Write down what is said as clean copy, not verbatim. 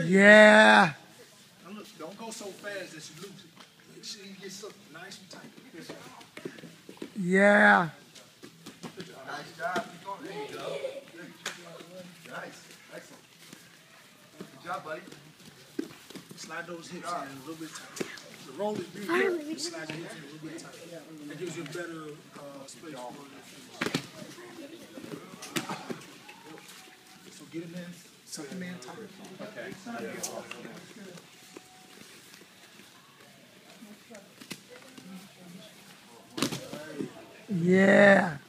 Yeah. Now look, don't go so fast that you lose it. Make sure you get something nice and tight. Yeah. Nice job. Keep going. There you go. Nice. Excellent. Good job, buddy. Slide those hips in a little bit tighter. The roll is big. Slide your hips in a little bit tighter. That gives you a better space. So get him in, suck him in tighter. Yeah.